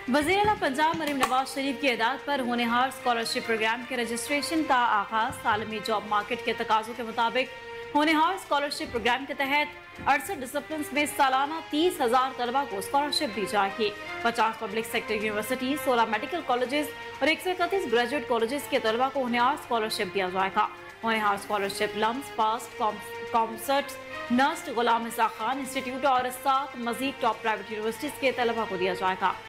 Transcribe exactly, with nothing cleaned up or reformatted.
वज़ीर-ए-आला पंजाब मरीम नवाज शरीफ की हिदायत पर होनहार स्कॉलरशिप प्रोग्राम के रजिस्ट्रेशन का आगाज आलमी जॉब मार्केट के तकाजों के मुताबिक होनहार स्कॉलरशिप प्रोग्राम के तहत अड़सठ डिसिप्लिन में सालाना तीस हजार तलबा को स्कॉलरशिप दी जाएगी। पचास पब्लिक सेक्टर यूनिवर्सिटी, सोलह मेडिकल कॉलेजेस और एक सौ इकतीस ग्रेजुएट कॉलेजेस के तलबा को होनहार स्कॉलरशिप दिया जाएगा। होनहार स्कॉलरशिप लम्स, पास्ट, कॉमर्स, नर्स, गुलाम इसा खान इंस्टीट्यूट और सात मजीद टॉप प्राइवेट यूनिवर्सिटीज के तलबा को दिया जाएगा।